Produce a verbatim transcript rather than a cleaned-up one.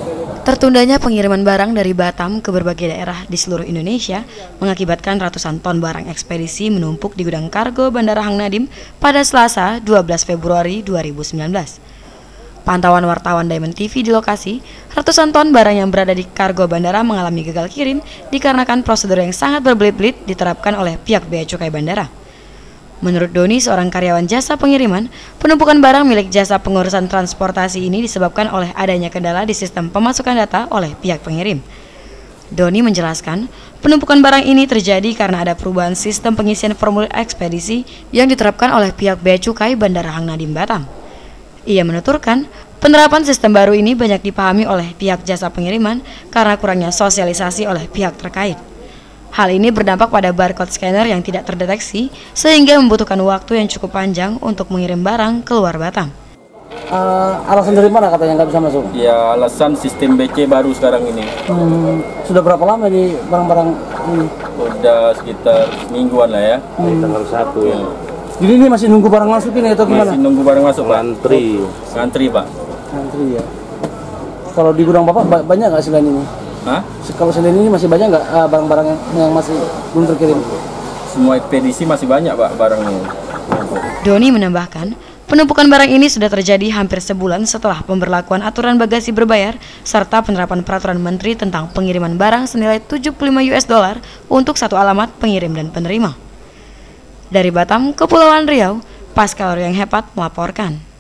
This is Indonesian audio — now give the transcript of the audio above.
Tertundanya pengiriman barang dari Batam ke berbagai daerah di seluruh Indonesia mengakibatkan ratusan ton barang ekspedisi menumpuk di gudang kargo Bandara Hang Nadiem pada Selasa dua belas Februari dua ribu sembilan belas. Pantauan wartawan Diamond T V di lokasi, ratusan ton barang yang berada di kargo bandara mengalami gagal kirim dikarenakan prosedur yang sangat berbelit-belit diterapkan oleh pihak Bea Cukai Bandara. Menurut Doni, seorang karyawan jasa pengiriman, penumpukan barang milik jasa pengurusan transportasi ini disebabkan oleh adanya kendala di sistem pemasukan data oleh pihak pengirim. Doni menjelaskan, penumpukan barang ini terjadi karena ada perubahan sistem pengisian formulir ekspedisi yang diterapkan oleh pihak Bea Cukai Bandara Hang Nadiem Batam. Ia menuturkan, penerapan sistem baru ini banyak dipahami oleh pihak jasa pengiriman karena kurangnya sosialisasi oleh pihak terkait. Hal ini berdampak pada barcode scanner yang tidak terdeteksi sehingga membutuhkan waktu yang cukup panjang untuk mengirim barang keluar Batam. Uh, alasan dari mana katanya nggak bisa masuk? Ya, alasan sistem B C baru sekarang ini. Hmm, sudah berapa lama di barang-barang ini? Udah sekitar mingguan lah ya. Hmm. Tanggal satu ya. Jadi ini masih nunggu barang masuk ini atau gimana? Masih nunggu barang masuk, Pak. Ngantri. Ngantri, Pak. Ngantri ya. Kalau di gudang Bapak ba banyak nggak selain ini? Hah? Kalau selain ini masih banyak nggak uh, barang-barang yang, yang masih belum terkirim? Semua ekspedisi masih banyak, Pak, barangnya. Doni menambahkan, penumpukan barang ini sudah terjadi hampir sebulan setelah pemberlakuan aturan bagasi berbayar serta penerapan peraturan menteri tentang pengiriman barang senilai tujuh puluh lima US dollar untuk satu alamat pengirim dan penerima. Dari Batam, Kepulauan Riau, Pascal Yang Hepat melaporkan.